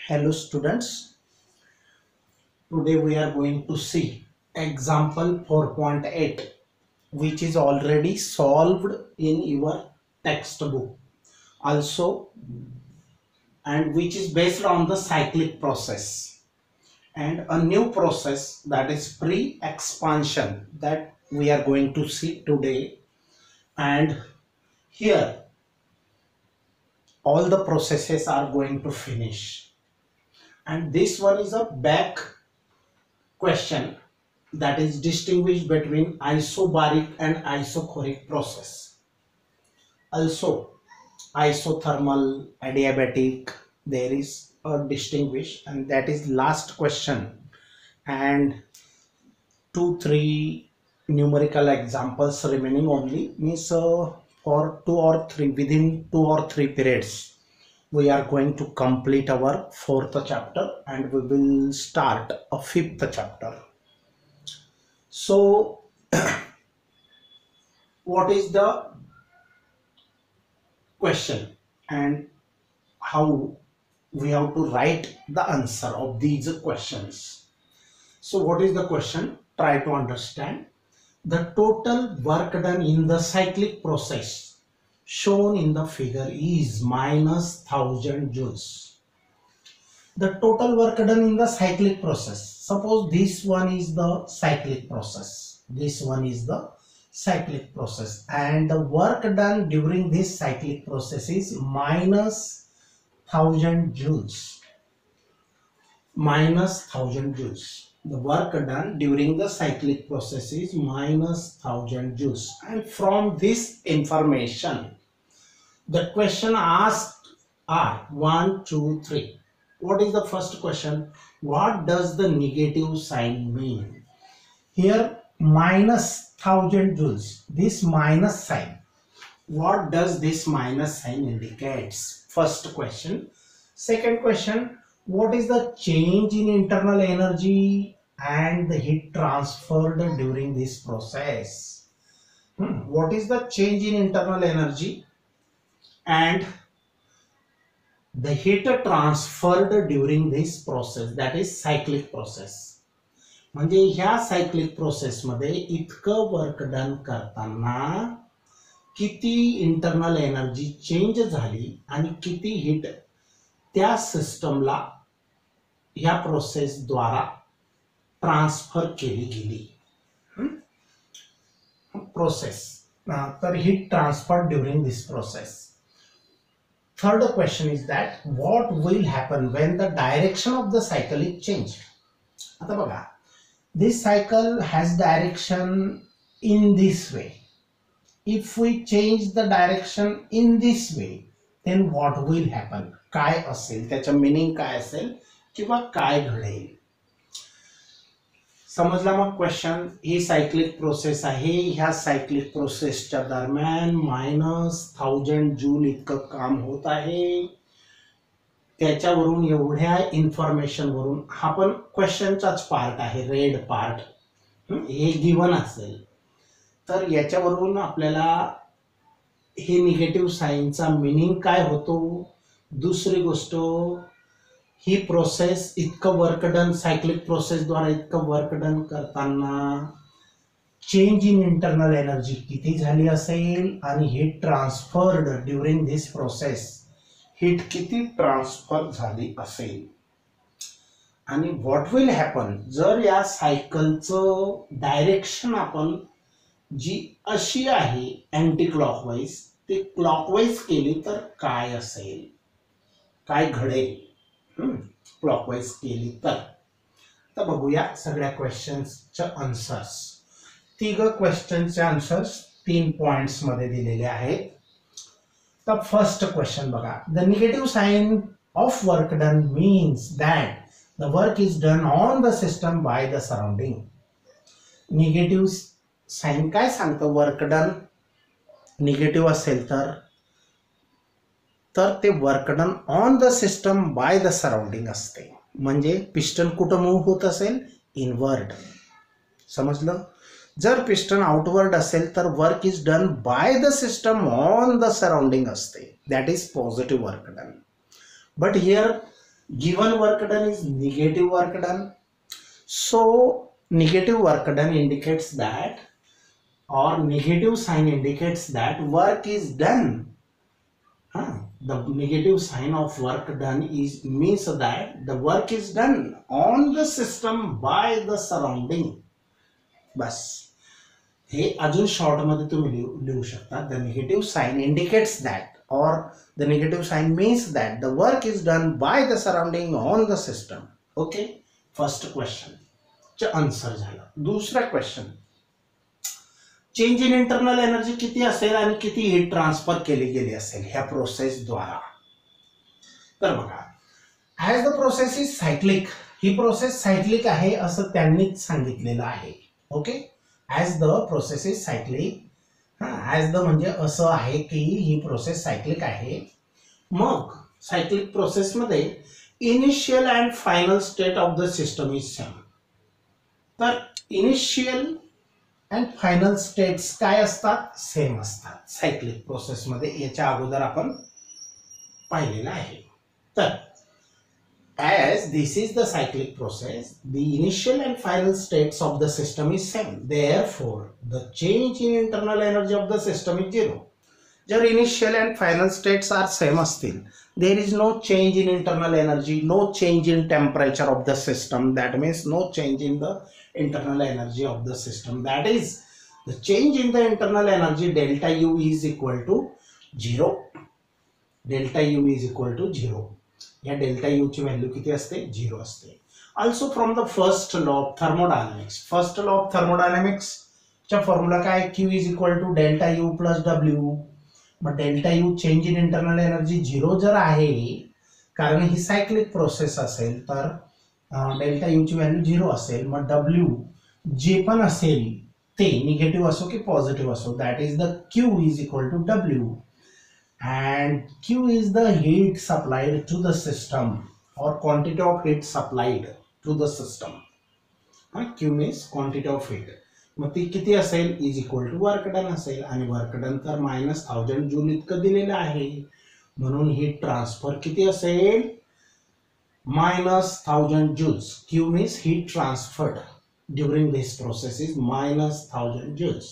Hello students, today we are going to see example 4.8 which is already solved in your textbook also, and which is based on the cyclic process, and a new process that is pre-expansion that we are going to see today. And here all the processes are going to finish, and this one is a back question that is distinguished between isobaric and isochoric process. Also, isothermal, adiabatic, there is a distinguish, and that is last question. And 2-3 numerical examples remaining only, means for 2 or 3, within 2 or 3 periods we are going to complete our 4th chapter and we will start a 5th chapter. So what is the question and how we have to write the answer of these questions? So what is the question? Try to understand. The total work done in the cyclic process shown in the figure is minus 1000 joules. The total work done in the cyclic process, suppose this one is the cyclic process, this one is the cyclic process, and the work done during this cyclic process is minus 1000 joules. Minus 1000 joules. The work done during the cyclic process is minus 1000 joules. And from this information, the question asked are 1, 2, 3. What is the first question? What does the negative sign mean? Here minus 1000 joules, this minus sign, what does this minus sign indicates? First question. Second question, what is the change in internal energy and the heat transferred during this process? What is the change in internal energy and the heat transferred during this process, that is cyclic process. म्हणजे ह्या cyclic process मध्ये इतकं work done करताना किती internal energy change झाली आणि किती heat त्या सिस्टमला ह्या प्रोसेस द्वारा ट्रान्सफर केली गेली. प्रोसेस, तर heat transfer during this process. Third question is that what will happen when the direction of the cycle is changed? आता बघा, this cycle has direction in this way. If we change the direction in this way, then what will happen? काय असेल, त्याचा meaning काय असेल किंवा काय घडेल? समजला मग क्वेश्चन? ही सायक्लिक प्रोसेस आहे. ह्या सायक्लिक प्रोसेसच्या दरम्यान मायनस 1000 जूल इतकं काम होत आहे. त्याच्यावरून एवढ्या इन्फॉर्मेशन वरून हा पण क्वेश्चनचाच पार्ट आहे, रेड पार्ट, हे गिवन असेल तर याच्यावरून आपल्याला हे निगेटिव्ह साइनचा मीनिंग काय होतो. दुसरी गोष्ट, ही प्रोसेस इतकं वर्क डन सायक्लिक प्रोसेस द्वारा इतकं वर्क डन करताना चेंज इन इंटरनल एनर्जी किती झाली असेल आणि heat transferred during this process, heat किती ट्रान्सफर झाली असेल. आणि व्हॉट विल हॅपन जर या सायकलचं डायरेक्शन आपण जी अशी आहे अँटी क्लॉकवाईज ते क्लॉकवाईज केली तर काय असेल, काय घडेल क्लॉकवाईज केली तर. तर बघूया सगळ्या क्वेश्चन्सचे आन्सर्स. तिघ क्वेश्चनचे आन्सर्स 3 पॉइंट्स मध्ये दिलेले आहेत. तर फर्स्ट क्वेश्चन बघा, the negative sign of work done means that the work is done on the system by the surrounding. Negative sign काय सांगतं? वर्क डन निगेटिव्ह असेल तर ते work done on the system by the surrounding असते. म्हणजे piston कुठं move होत असेल? इनवर्ड. समजलं? जर पिस्टन आउटवर्ड असेल तर work is done by the system on the surrounding असते, that is positive work done. But here given work done is negative work done. So negative work done indicates that, or negative sign indicates that work is done. The negative sign of work done is means that the work is done on the system by the surrounding. बस हे अजून short मध्ये तुम्ही लिहू शकता. The negative sign indicates that, or the negative sign means that the work is done by the surrounding on the system. Okay, first question चे answer झालं. दुसरा question, change in internal energy किती असेल आणि किती हीट ट्रान्सफर केली गेली असेल ह्या प्रोसेस द्वारा. तर बघा, as the process is cyclic, ही प्रोसेस सायक्लिक आहे असं त्यांनीच सांगितलेलं आहे. Okay, as the process is cyclic, as the म्हणजे असं आहे की ही प्रोसेस सायक्लिक आहे. मग सायक्लिक प्रोसेस मध्ये initial and final state of the system is same. तर इनिशियल अँड फायनल स्टेट्स काय असतात, सेम असतात सायक्लिक प्रोसेस मध्ये. याच्या अगोदर आपण पाहिलेलं आहे. तर as this is the cyclic process, the initial and final states of the system is same. Therefore, the change in internal energy of the system is zero. जर initial and final states are same असतील, there is no change in internal energy, no change in temperature of the system. That means no change in the internal energy of the system. That is, the change in the internal energy delta U is equal to 0. Delta U is equal to 0. या delta U ची value किती असते, 0 असते. Also from the first law of thermodynamics, first law of thermodynamics चा formula काय, Q is equal to delta U plus W. मग delta U change in internal energy 0 जर आहे, कारण ही सायक्लिक प्रोसेस असेल तर डेल्टा यू ची व्हॅल्यू 0 असेल. मग डब्ल्यू जे पण असेल ते निगेटिव्ह असो की पॉझिटिव्ह असो, that is the Q is equal to W. And Q is the heat supplied to the system, or quantity of heat supplied to the system. Q means quantity of heat. मग ती किती असेल, is equal to work done असेल. आणि work done तर -1000 joule इतकं दिलेलं आहे. म्हणून हीट ट्रान्सफर किती असेल, -1000 joules. Q means heat transferred during this process is -1000 joules.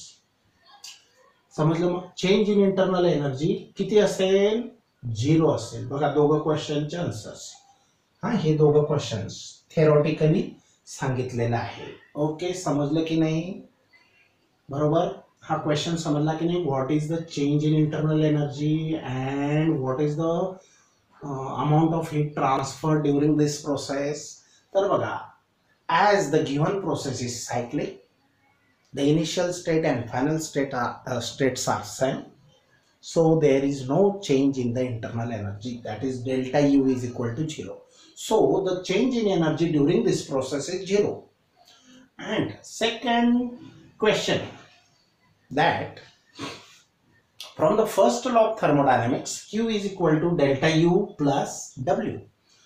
समजलं. मग चेंज इन इंटरनल एनर्जी किती असेल, 0 असेल. बघा दोघं क्वेश्चनचे आन्सर्स. हे दोघं क्वेश्चन्स थेरॉटिकली सांगितलेलं आहे. ओके, समजलं की नाही, बरोबर. हा क्वेश्चन समजला की नाही, what is the change in internal energy and what is the amount of heat transfer during this process. तर बघा, as the given process is cyclic, the initial state and final states are same, so there is no change in the internal energy, that is delta U is equal to 0. So the change in energy during this process is 0. And second question, that from the first law of thermodynamics, Q is equal to delta U plus W.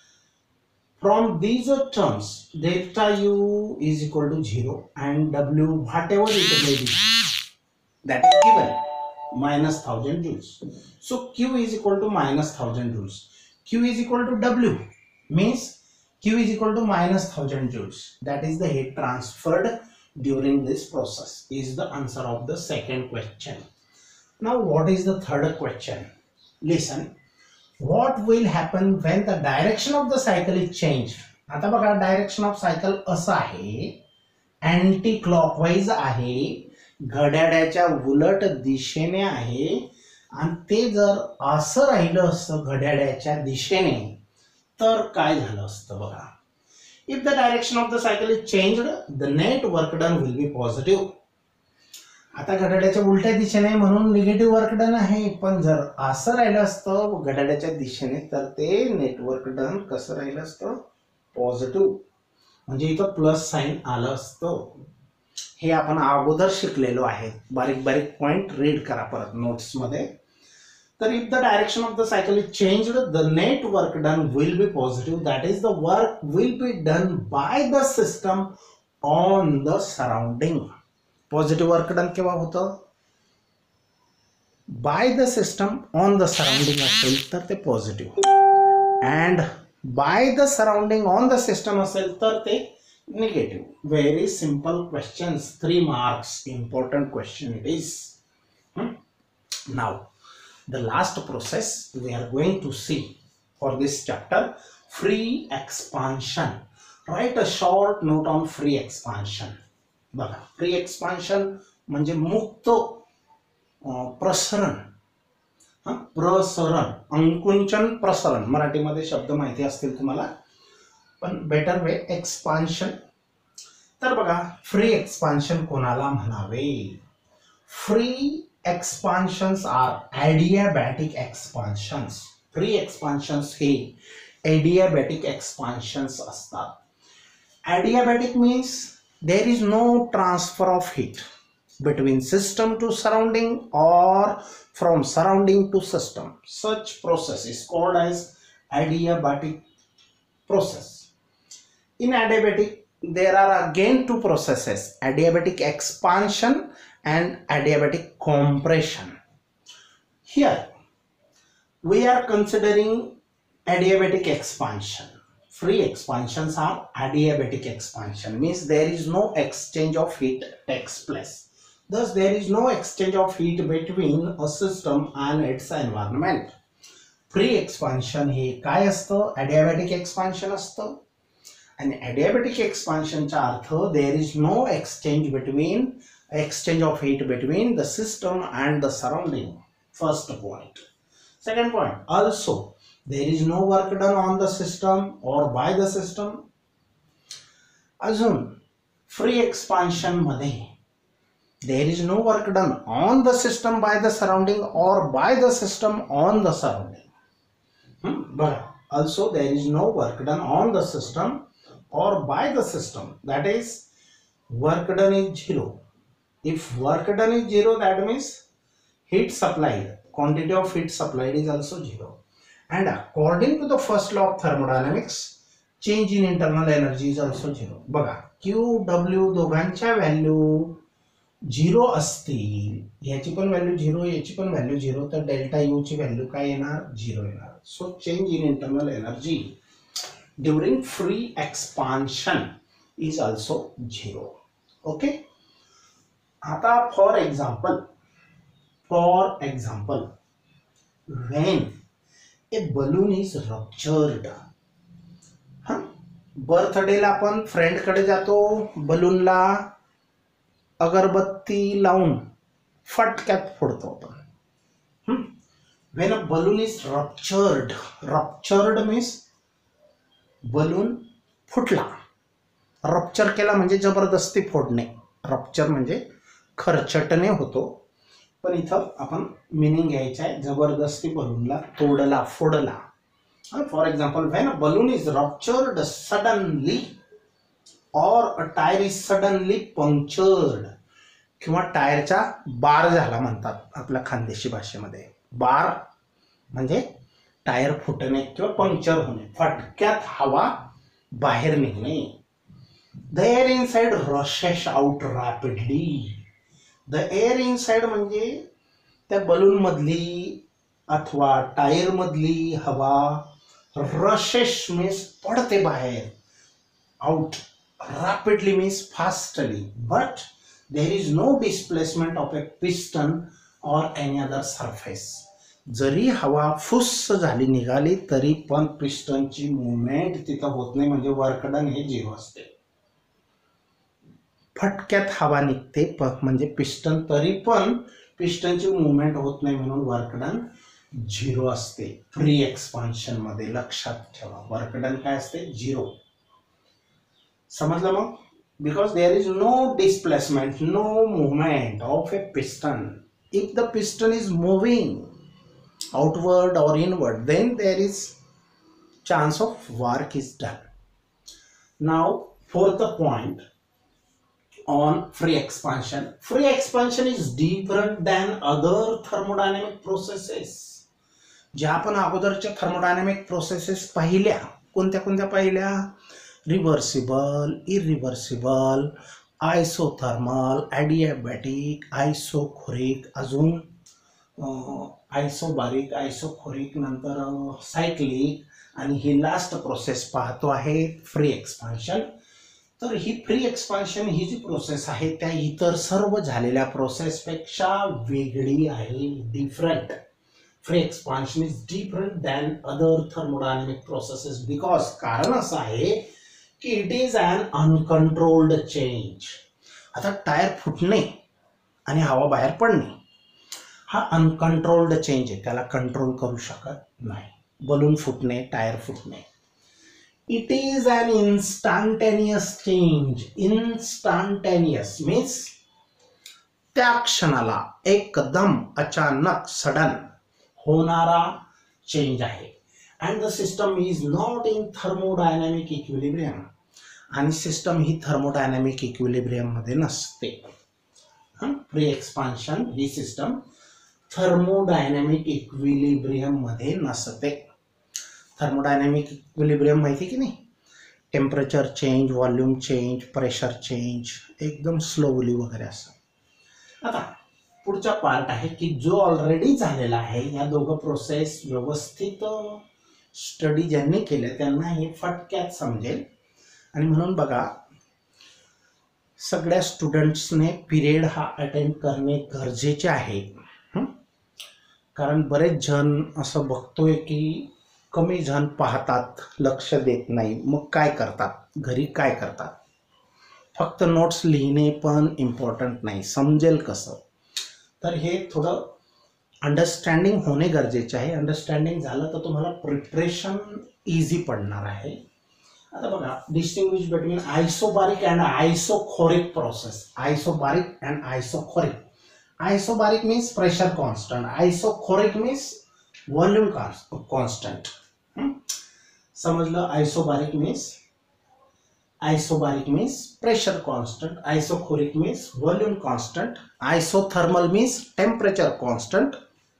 From these terms, delta U is equal to 0 and W, whatever it may be, that is given, -1000 joules. So Q is equal to -1000 joules. Q is equal to W means Q is equal to -1000 joules. That is the heat transferred during this process, is the answer of the second question. Now what is the third question? Listen. What will happen when the direction of the cycle is changed? आता बघा, direction of cycle असं आहे, anti clockwise आहे, घड्याळाच्या उलट दिशेने आहे. आणि ते जर असं राहिलं असतं घड्याळाच्या दिशेने तर काय झालं असतं बघा. If the direction of the cycle is changed, the net work done will be positive. आता घड्याळाच्या उलट्या दिशेने म्हणून निगेटिव्ह वर्क डन आहे, पण जर असं राहिलं असतं घड्याळाच्या दिशेने तर ते नेटवर्क डन कसं राहिलं असतं, पॉझिटिव्ह. म्हणजे इथं प्लस साइन आलं असतं. हे आपण अगोदर शिकलेलो आहे. बारीक बारीक पॉइंट रीड करा परत नोट्स मध्ये. तर if the direction of the cycle is changed, the net work done will be positive. That is the work will be done by the system on the surrounding. Positive work done केव्हा होतं, by the system on the surrounding असेल तर ते positive. And by the surrounding on the system असेल तर ते negative. Very simple questions, 3 marks, important question it is. Now the last process we are going to see for this chapter, free expansion. Write a short note on free expansion. बघा, free expansion म्हणजे मुक्त प्रसरण, प्रसरण, अंकुंचन प्रसरण, मराठीमध्ये शब्द माहिती असतील तुम्हाला, पण बेटर वे एक्सपान्शन. तर बघा, फ्री एक्सपान्शन कोणाला म्हणावे? Free expansions are adiabatic expansions. Free expansions हे adiabatic expansions असतात. Adiabatic means there is no transfer of heat between system to surrounding or from surrounding to system. Such process is called as adiabatic process. In adiabatic there are again two processes, adiabatic expansion and adiabatic compression. Here we are considering adiabatic expansion. Free expansions are adiabatic expansion, means there is no exchange of heat takes place. Thus there is no exchange of heat between a system and its environment. Free expansion हे काय असतं? adiabatic expansion असतं. आणि adiabatic expansion चा अर्थ there is no exchange of heat between the system and the surrounding. First point. Second point, also there is no work done on the system or by the system. अजून free expansion मध्ये there is no work done on the system by the surrounding or by the system on the surrounding. But also there is no work done on the system or by the system, that is work done is zero. If work done is zero, that means heat supplied, quantity of heat supplied is also zero. And according to the first law of thermodynamics, change in internal energy is also zero. बघा, Q, W दोघांच्या value 0 असतील, याची पण value 0, याची पण value 0, तर delta U ची value काय येणार? 0 येणार. So change in internal energy during free expansion is also 0. Okay. आता for example, when a balloon is ruptured, बर्थडेला आपण फ्रेंड कडे जातो, बलूनला अगरबत्ती लावून फटक्यात फोडतो आपण. when a balloon is ruptured means balloon फुटला. रप्चर केला म्हणजे जबरदस्ती फोडणे, रप्चर म्हणजे खरचटणे होतो, पण इथं आपण मिनिंग घ्यायचं आहे जबरदस्ती बलूनला तोडला, फोडला. For example, when a balloon is ruptured suddenly or a tyre is suddenly punctured, किंवा टायरचा बार झाला म्हणतात आपल्या खानदेशी भाषेमध्ये. बार म्हणजे टायर फुटणे किंवा पंक्चर होणे, फटक्यात हवा बाहेर निघणे. The air inside rushes out rapidly. The air inside म्हणजे त्या बलून मधली अथवा टायर मधली हवा, rushes means पडते बाहेर, out, rapidly means fastly, but there is no displacement of a piston or any other surface. जरी हवा फुस्स झाली, निघाली, तरी पण पिस्टनची मूवमेंट तिथं होत नाही, म्हणजे वर्क डन हे 0 असते. फटक्यात हवा निघते म्हणजे पिस्टन, तरी पण पिस्टनची मूवमेंट होत नाही, म्हणून वर्क डन 0 असते. फ्री एक्सपान्शन मध्ये लक्षात ठेवा, वर्क डन काय असते? 0. समजलं मग? Because there is no displacement, no movement of a piston. If the piston is moving outward or inward, then there is chance of work is done. Now fourth point on free expansion. Free expansion is different than other thermodynamic processes. ज्या आपण अगोदरच्या thermodynamic processes पाहिल्या, कोणत्या कोणत्या पाहिल्या? Reversible, irreversible, isothermal, adiabatic, isochoric, अजून isobaric, आयसोखोरिक, नंतर cyclic आणि ही लास्ट प्रोसेस पाहतो आहे फ्री एक्सपान्शन. तर ही फ्री एक्सपान्शन ही जी प्रोसेस आहे त्या इतर सर्व झालेल्या प्रोसेसपेक्षा वेगळी आहे, different. Free expansion is different than other thermodynamic processes because कारण असं आहे की it is an uncontrolled change. आता टायर फुटणे आणि हवा बाहेर पडणे हा अनकंट्रोल्ड चेंज आहे, त्याला कंट्रोल करू शकत नाही. बलून फुटणे, टायर फुटणे, it is an instantaneous change. Instantaneous means त्या क्षणाला एकदम अचानक सडन होणारा चेंज आहे. And the system is not in thermodynamic equilibrium. आणि सिस्टम ही थर्मोडायनॅमिक इक्विलिब्रियम मध्ये नसते. प्री एक्सपान्शन ही सिस्टम थर्मोडायनॅमिक इक्विलिब्रियम मध्ये नसते. थर्मोडायनॅमिक इक्विलिब्रियम माहिती की नाही, temperature change, volume change, pressure change एकदम स्लोली वगैरे असं. आता पुढचा पार्ट आहे की जो ऑलरेडी झालेला आहे. या दोघं प्रोसेस व्यवस्थित स्टडी ज्यांनी केले त्यांना हे फटक्यात समजेल. आणि म्हणून बघा सगळ्या स्टुडंट्सने पिरियड हा अटेंड करणे गरजेचे आहे. कारण बरेच जण असं बघतोय की कमी जण पाहतात, लक्ष देत नाही. मग काय करतात, घरी काय करतात, फक्त नोट्स लिहिणे पण इम्पॉर्टंट नाही, समजेल कसं. तर हे थोडं अंडरस्टँडिंग होणे गरजेचे आहे. अंडरस्टँडिंग झालं तर तुम्हाला प्रिपरेशन इझी पडणार आहे. आता बघा distinguish between isobaric and isochoric process. Isobaric and isochoric. Isobaric means pressure constant, isochoric means volume constant. समजलं. Isobaric means pressure constant, isochoric means volume constant, isothermal means temperature constant.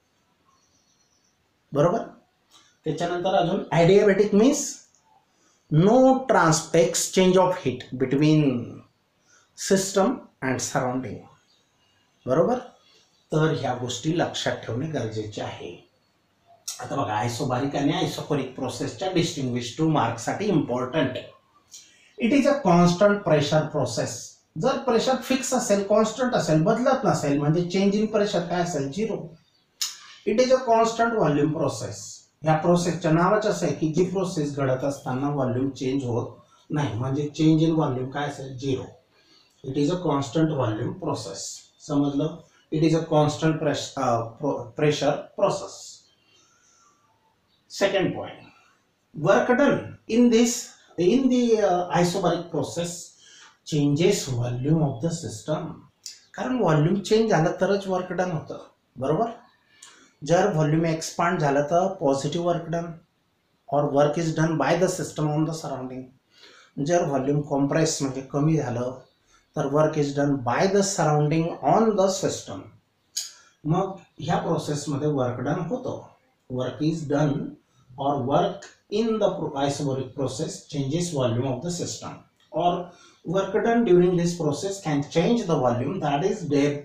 बरोबर. त्याच्यानंतर अजून adiabatic means no exchange of heat between system and surrounding. बरोबर. तर ह्या गोष्टी लक्षात ठेवणे गरजेचे आहे. आता बघा आयसोबारिक आणि आयसोखोरिक प्रोसेसच्या डिस्टिंग्विश 2 मार्क्ससाठी important. It is a constant pressure process. जर प्रेशर फिक्स असेल, कॉन्स्टंट असेल, बदलत नसेल म्हणजे चेंज इन प्रेशर काय असेल, 0. It is a constant volume process. या प्रोसेसच्या नावाच असं आहे की जी प्रोसेस घडत असताना व्हॉल्यूम चेंज होत नाही, म्हणजे चेंज इन व्हॉल्यूम काय असेल, 0. It is a constant volume process. समजलं. It is a constant pressure process. Second point, work done in the isobaric process changes volume of the system. कारण volume change झालं तरच work done होतं. बरोबर. जर volume expand झालं तर positive work done or work is done by the system on the surrounding. जर volume compress म्हणजे कमी झालं तर work is done by the surrounding on the system. मग ह्या प्रोसेसमध्ये वर्क डन होतं. Work is done or work in the isobaric process changes volume of the system, or work done during this process can change the volume. That is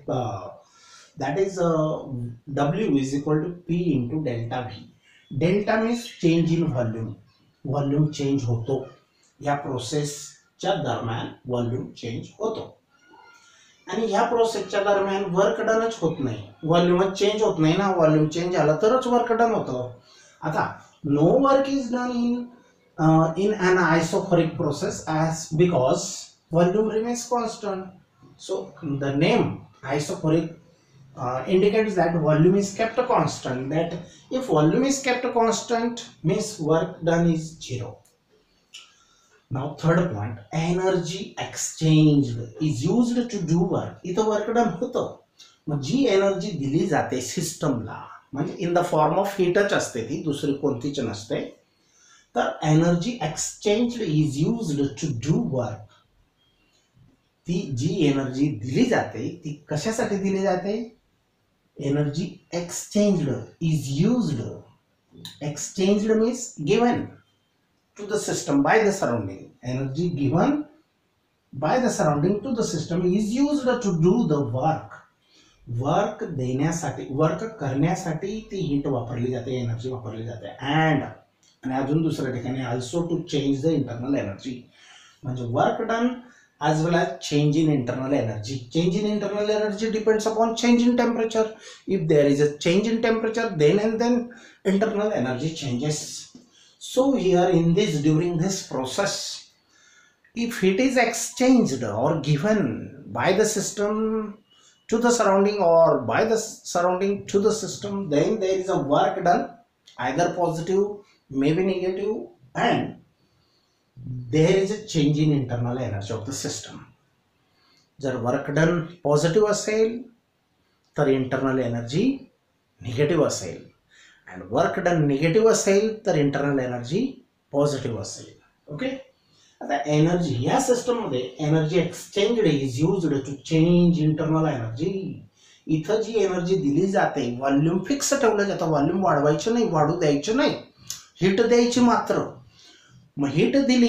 W is equal to P into delta V. Delta means change in volume. Volume change होतो. या प्रोसेसच्या दरम्यान volume change होतो. आणि ह्या प्रोसेसच्या दरम्यान work डनच होत नाही, व्हॉल्यूमच चेंज होत नाही ना. व्हॉल्यूम चेंज झालं तरच वर्क डन होतं. आता no work is done in an isochoric process as because volume remains constant. So the name isochoric indicates that volume is kept constant. That if volume is kept constant means work done is 0. Now third point, energy exchanged is used to do work. इथं work done होतं. मग जी energy दिली जाते सिस्टमला म्हणजे in the form of हीटच असते, ती दुसरी कोणतीच नसते. तर energy exchange is used to do work. ती जी एनर्जी दिली जाते ती कशासाठी दिली जाते. Energy exchanged is used. Exchanged means given to the system by the surrounding. Energy given by the surrounding to the system is used to do the work. Work देण्यासाठी, work करण्यासाठी ती हीट वापरली जाते, एनर्जी वापरली जाते. आणि अजून दुसऱ्या ठिकाणी also to change the internal energy, म्हणजे work done as well as change in internal energy. Change in internal energy depends upon change in temperature. If there is a change in temperature, then and then internal energy changes. So here in this, during this process, if heat is exchanged or given by the system to the surrounding or by the surrounding to the system, then there is a work done, either positive, maybe negative, and there is a change in internal energy of the system. जर work done positive असेल तर internal energy negative असेल, and work done negative असेल तर internal energy positive असेल. Okay. आता energy या system मध्ये energy exchanged is used to change internal energy. इथं जी एनर्जी दिली जाते, व्हॉल्यूम फिक्स ठेवलं जातं, व्हॉल्यूम वाढवायचं नाही, वाढू द्यायचं नाही, हीट द्यायची मात्र. मग हीट दिली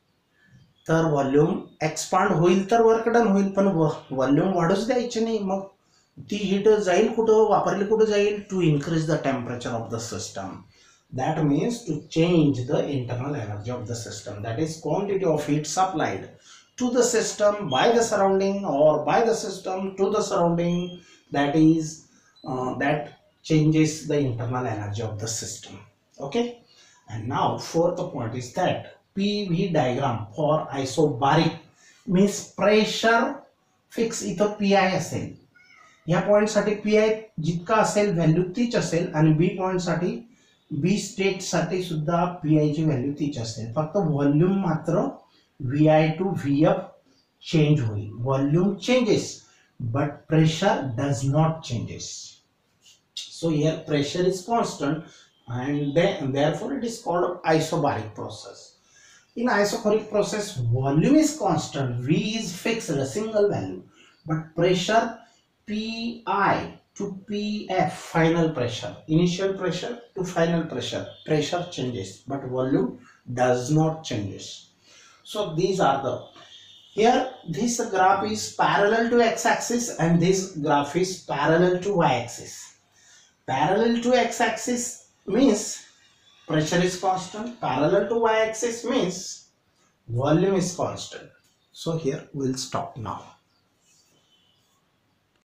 तर व्हॉल्यूम एक्सपांड होईल तर वर्क डन होईल, पण व्हॉल्यूम वाढूच द्यायची नाही. मग ती हीट जाईल कुठं, वापरली कुठं जाईल, to increase the temperature of the system. That means to change the internal energy of the system, that is quantity of heat supplied to the system by the surrounding or by the system to the surrounding, that is that changes the internal energy of the system. Okay. And now fourth point is that PV diagram for isobaric means pressure fix. इथं PI असेल, या point साठी PI जितका असेल value तीच असेल, आणि बी point साठी, बी स्टेट साठी सुद्धा PI ची व्हॅल्यू तीच असेल, फक्त व्हॉल्यूम मात्र VI टू VF चेंज होईल. Volume changes but pressure does not changes. So here pressure is constant, and therefore it is called isobaric process. In isobaric process, volume is constant, V is fixed, a single value, but pressure PI to PF, final pressure, initial pressure to final pressure, pressure changes, but volume does not changes. So these are the, here this graph is parallel to x-axis and this graph is parallel to y-axis. Parallel to x-axis means pressure is constant, parallel to y-axis means volume is constant. So here we'll stop now.